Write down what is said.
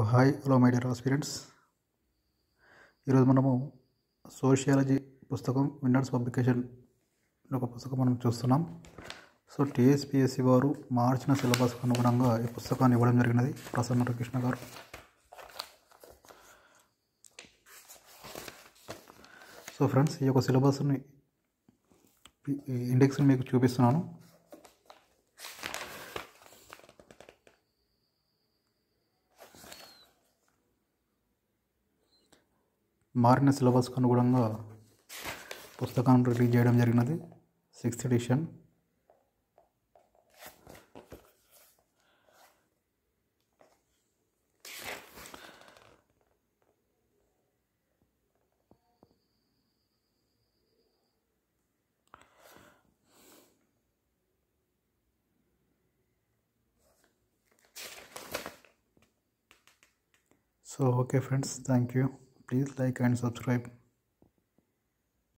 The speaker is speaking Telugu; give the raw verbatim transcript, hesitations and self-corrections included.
Hi hello my dear aspirants. ఈరోజు మనము సోషియాలజీ పుస్తకం విన్నర్స్ పబ్లికేషన్ ఒక పుస్తకం మనం చూస్తున్నాం. సో టీఎస్పీఎస్సీ వారు మార్చిన సిలబస్ అనుగుణంగా ఈ పుస్తకాన్ని ఇవ్వడం జరిగినది ప్రసన్న కృష్ణ గారు. సో ఫ్రెండ్స్, ఈ యొక్క సిలబస్ని ఇండెక్స్ని మీకు చూపిస్తున్నాను. మారిన సిలబస్కు అనుగుణంగా పుస్తకాన్ని రిలీజ్ చేయడం జరిగినది, sixth edition. So okay friends, thank you. Please like and subscribe.